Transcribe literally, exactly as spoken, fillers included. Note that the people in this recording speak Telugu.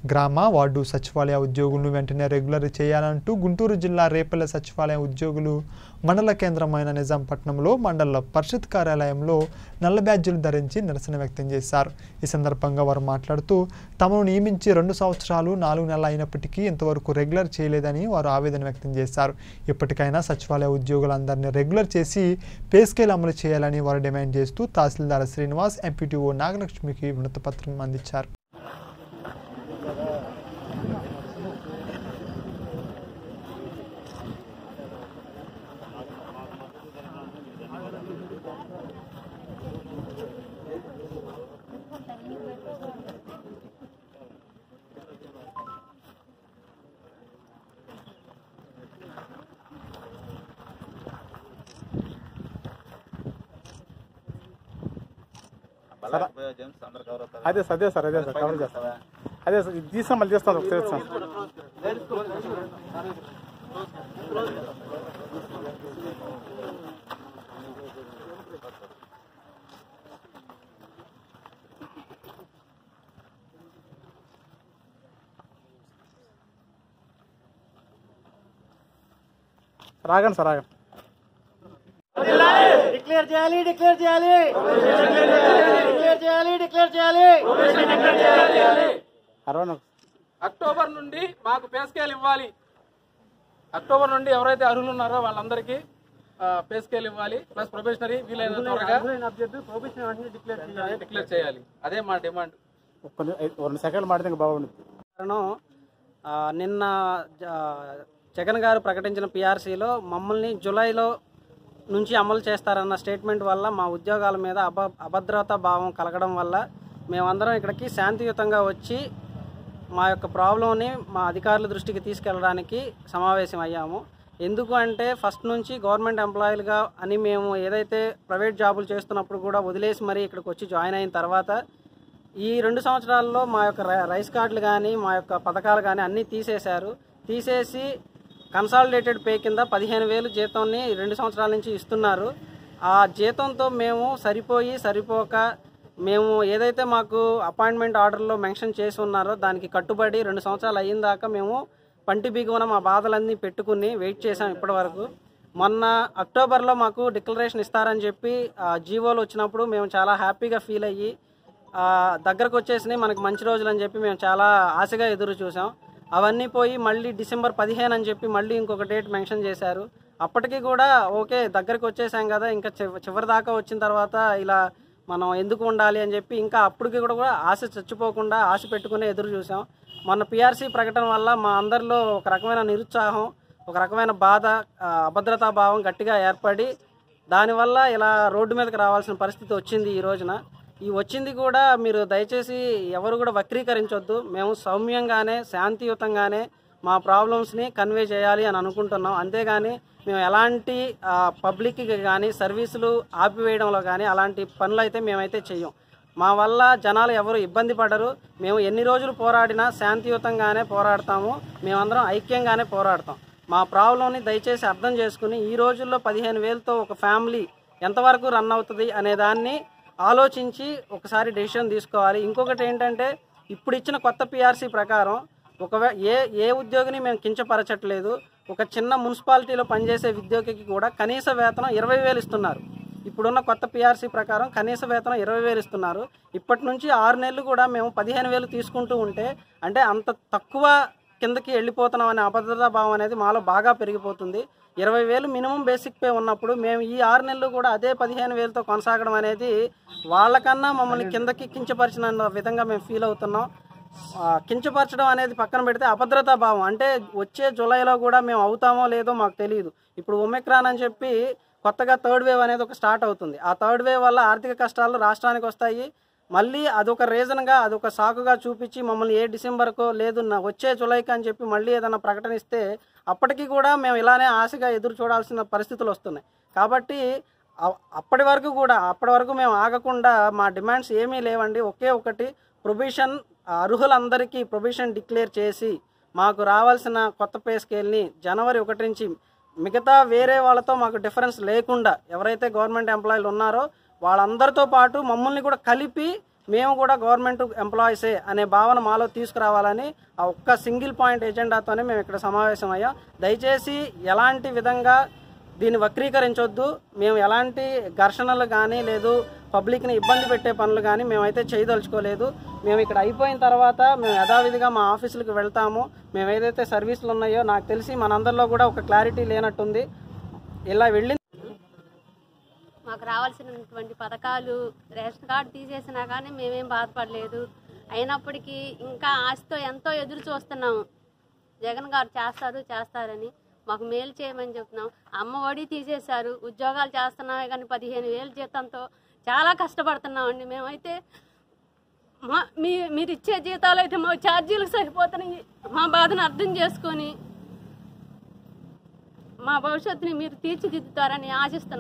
గ్రామ వార్డు సచివాలయ ఉద్యోగులను వెంటనే రెగ్యులర్ చేయాలంటూ గుంటూరు జిల్లా రేపల్లె సచివాలయ ఉద్యోగులు మండల కేంద్రమైన నిజాంపట్నంలో మండల పరిషత్ కార్యాలయంలో నల్ల బ్యాడ్జీలు ధరించి నిరసన వ్యక్తం చేశారు. ఈ సందర్భంగా వారు మాట్లాడుతూ తమను నియమించి రెండు సంవత్సరాలు నాలుగు నెలలు అయినప్పటికీ ఇంతవరకు రెగ్యులర్ చేయలేదని వారు ఆవేదన వ్యక్తం చేశారు. ఇప్పటికైనా సచివాలయ ఉద్యోగులందరినీ రెగ్యులర్ చేసి పే స్కేల్ అమలు చేయాలని వారు డిమాండ్ చేస్తూ తహసీల్దార్ శ్రీనివాస్, ఎంపీటీఓ నాగలక్ష్మికి వినతిపత్రం అందించారు. అదే అదే సార్ అదే సార్ కవర్ చేస్తా అదే సార్ ఇది తీసాం మళ్ళీ చేస్తాను సార్. రాగండి సార్ రాగండి. డిక్లేర్ చేయాలి డిక్లేర్ చేయాలి డిక్లేర్ చేయాలి డిక్లేర్ చేయాలి అక్టోబర్ నుండి మాకు పే స్కేల్ ఇవ్వాలి. అక్టోబర్ నుండి ఎవరైతే అర్హులు ఉన్నారో వాళ్ళందరికీ పే స్కేల్ ఇవ్వాలి. ప్లస్ ప్రొబేషనరీ వీలైన త్వరగా డిక్లేర్ చేయాలి. అదే మా డిమాండ్. రెండు సెకండ్లు మాట్లాడితే బాగుంటుంది. నిన్న జగన్ గారు ప్రకటించిన పిఆర్సీలో మమ్మల్ని జూలైలో నుంచి అమలు చేస్తారన్న స్టేట్మెంట్ వల్ల మా ఉద్యోగాల మీద అభ అభద్రతా భావం కలగడం వల్ల మేమందరం ఇక్కడికి శాంతియుతంగా వచ్చి మా యొక్క ప్రాబ్లంని మా అధికారుల దృష్టికి తీసుకెళ్ళడానికి సమావేశం అయ్యాము. ఎందుకు అంటే ఫస్ట్ నుంచి గవర్నమెంట్ ఎంప్లాయీలుగా అని మేము ఏదైతే ప్రైవేట్ జాబులు చేస్తున్నప్పుడు కూడా వదిలేసి మరీ ఇక్కడికి వచ్చి జాయిన్ అయిన తర్వాత ఈ రెండు సంవత్సరాల్లో మా యొక్క రైస్ కార్డులు కానీ మా యొక్క పథకాలు కానీ అన్నీ తీసేశారు. తీసేసి కన్సాలిడేటెడ్ పే కింద పదిహేను వేలు జీతాన్ని రెండు సంవత్సరాల నుంచి ఇస్తున్నారు. ఆ జీతంతో మేము సరిపోయి సరిపోక మేము ఏదైతే మాకు అపాయింట్మెంట్ ఆర్డర్లో మెన్షన్ చేసి ఉన్నారో దానికి కట్టుబడి రెండు సంవత్సరాలు అయిన దాకా మేము పంటి బిగువన మా బాధలన్నీ పెట్టుకుని వెయిట్ చేసాం ఇప్పటి వరకు. మొన్న అక్టోబర్లో మాకు డిక్లరేషన్ ఇస్తారని చెప్పి జీవోలు వచ్చినప్పుడు మేము చాలా హ్యాపీగా ఫీల్ అయ్యి దగ్గరకు వచ్చేసినాయి మనకు మంచి రోజులు అని చెప్పి మేము చాలా ఆశగా ఎదురు చూసాం. అవన్నీ పోయి మళ్ళీ డిసెంబర్ పదిహేను అని చెప్పి మళ్ళీ ఇంకొక డేట్ మెన్షన్ చేశారు. అప్పటికి కూడా ఓకే దగ్గరికి వచ్చేసాం కదా, ఇంకా చివరి దాకా వచ్చిన తర్వాత ఇలా మనం ఎందుకు ఉండాలి అని చెప్పి ఇంకా అప్పటికి కూడా కూడా ఆశ చచ్చిపోకుండా ఆశ పెట్టుకునే ఎదురు చూసాం. మొన్న పిఆర్సీ ప్రకటన వల్ల మా అందరిలో ఒక రకమైన నిరుత్సాహం, ఒక రకమైన బాధ, అభద్రతా భావం గట్టిగా ఏర్పడి దానివల్ల ఇలా రోడ్డు మీదకి రావాల్సిన పరిస్థితి వచ్చింది. ఈ రోజున ఈ వచ్చింది కూడా మీరు దయచేసి ఎవరు కూడా వక్రీకరించొద్దు. మేము సౌమ్యంగానే శాంతియుతంగానే మా ప్రాబ్లమ్స్ని కన్వే చేయాలి అని అనుకుంటున్నాం. అంతేగాని మేము ఎలాంటి పబ్లిక్కి కానీ సర్వీసులు ఆపివేయడంలో కానీ అలాంటి పనులు అయితే మేమైతే చెయ్యం. మా వల్ల జనాలు ఎవరు ఇబ్బంది పడరు. మేము ఎన్ని రోజులు పోరాడినా శాంతియుతంగానే పోరాడతాము. మేమందరం ఐక్యంగానే పోరాడతాం. మా ప్రాబ్లంని దయచేసి అర్థం చేసుకుని ఈ రోజుల్లో పదిహేను వేలతో ఒక ఫ్యామిలీ ఎంతవరకు రన్ అవుతుంది అనే దాన్ని ఆలోచించి ఒకసారి డెసిషన్ తీసుకోవాలి. ఇంకొకటి ఏంటంటే ఇప్పుడు ఇచ్చిన కొత్త పిఆర్సీ ప్రకారం ఒకవే ఏ ఏ ఉద్యోగిని మేము కించపరచట్లేదు. ఒక చిన్న మున్సిపాలిటీలో పనిచేసే ఉద్యోగికి కూడా కనీస వేతనం ఇరవై వేలు ఇస్తున్నారు. ఇప్పుడున్న కొత్త పిఆర్సీ ప్రకారం కనీస వేతనం ఇరవై వేలు ఇస్తున్నారు. ఇప్పటి నుంచి ఆరు నెలలు కూడా మేము పదిహేను వేలు తీసుకుంటూ ఉంటే అంటే అంత తక్కువ కిందకి వెళ్ళిపోతున్నాం అనే అభద్రతా భావం అనేది మాలో బాగా పెరిగిపోతుంది. ఇరవై వేలు మినిమం బేసిక్ పే ఉన్నప్పుడు మేము ఈ ఆరు నెలలు కూడా అదే పదిహేను వేలతో కొనసాగడం అనేది వాళ్ళకన్నా మమ్మల్ని కిందకి కించపరిచిన విధంగా మేము ఫీల్ అవుతున్నాం. కించపరచడం అనేది పక్కన పెడితే అభద్రతా భావం అంటే వచ్చే జూలైలో కూడా మేము అవుతామో లేదో మాకు తెలియదు. ఇప్పుడు ఒమిక్రాన్ అని చెప్పి కొత్తగా థర్డ్ వేవ్ అనేది ఒక స్టార్ట్ అవుతుంది. ఆ థర్డ్ వేవ్ వల్ల ఆర్థిక కష్టాలు రాష్ట్రానికి వస్తాయి. మళ్ళీ అదొక రీజన్గా అదొక సాకుగా చూపించి మమ్మల్ని ఏ డిసెంబర్కో లేదు వచ్చే జూలైకి అని చెప్పి మళ్ళీ ఏదైనా ప్రకటన ఇస్తే అప్పటికి కూడా మేము ఇలానే ఆశగా ఎదురు చూడాల్సిన పరిస్థితులు వస్తున్నాయి. కాబట్టి అప్పటి వరకు కూడా అప్పటి వరకు మేము ఆగకుండా మా డిమాండ్స్ ఏమీ లేవండి. ఒకే ఒకటి ప్రొవిషన్ అర్హులందరికీ ప్రొవిషన్ డిక్లేర్ చేసి మాకు రావాల్సిన కొత్త పే స్కేల్ని జనవరి ఒకటి నుంచి మిగతా వేరే వాళ్ళతో మాకు డిఫరెన్స్ లేకుండా ఎవరైతే గవర్నమెంట్ ఎంప్లాయీలు ఉన్నారో వాళ్ళందరితో పాటు మమ్మల్ని కూడా కలిపి మేము కూడా గవర్నమెంట్ ఎంప్లాయీసే అనే భావన మాలో తీసుకురావాలని ఆ ఒక్క సింగిల్ పాయింట్ ఎజెండాతోనే మేము ఇక్కడ సమావేశం అయ్యాం. దయచేసి ఎలాంటి విధంగా దీన్ని వక్రీకరించొద్దు. మేము ఎలాంటి ఘర్షణలు కానీ లేదు పబ్లిక్ని ఇబ్బంది పెట్టే పనులు కానీ మేమైతే చేయదలుచుకోలేదు. మేము ఇక్కడ అయిపోయిన తర్వాత మేము యథావిధిగా మా ఆఫీసులకు వెళ్తాము. మేము ఏదైతే సర్వీసులు ఉన్నాయో నాకు తెలిసి మనందరిలో కూడా ఒక క్లారిటీ లేనట్టుంది. ఇలా వెళ్ళి మాకు రావాల్సినటువంటి పథకాలు రేషన్ కార్డు తీసేసినా కానీ మేమేం బాధపడలేదు. అయినప్పటికీ ఇంకా ఆశతో ఎంతో ఎదురు చూస్తున్నాము. జగన్ గారు చేస్తారు చేస్తారని మాకు మేలు చేయమని చెప్తున్నాం. అమ్మ ఒడి తీసేశారు, ఉద్యోగాలు చేస్తున్నామే కానీ పదిహేను వేల జీతంతో చాలా కష్టపడుతున్నామండి. మేమైతే మా మీ మీరు ఇచ్చే జీతాలు అయితే మా ఛార్జీలకు సరిపోతున్నాయి. మా బాధను అర్థం చేసుకొని మా భవిష్యత్తుని మీరు తీర్చిదిద్దుతారని ఆశిస్తున్నాం.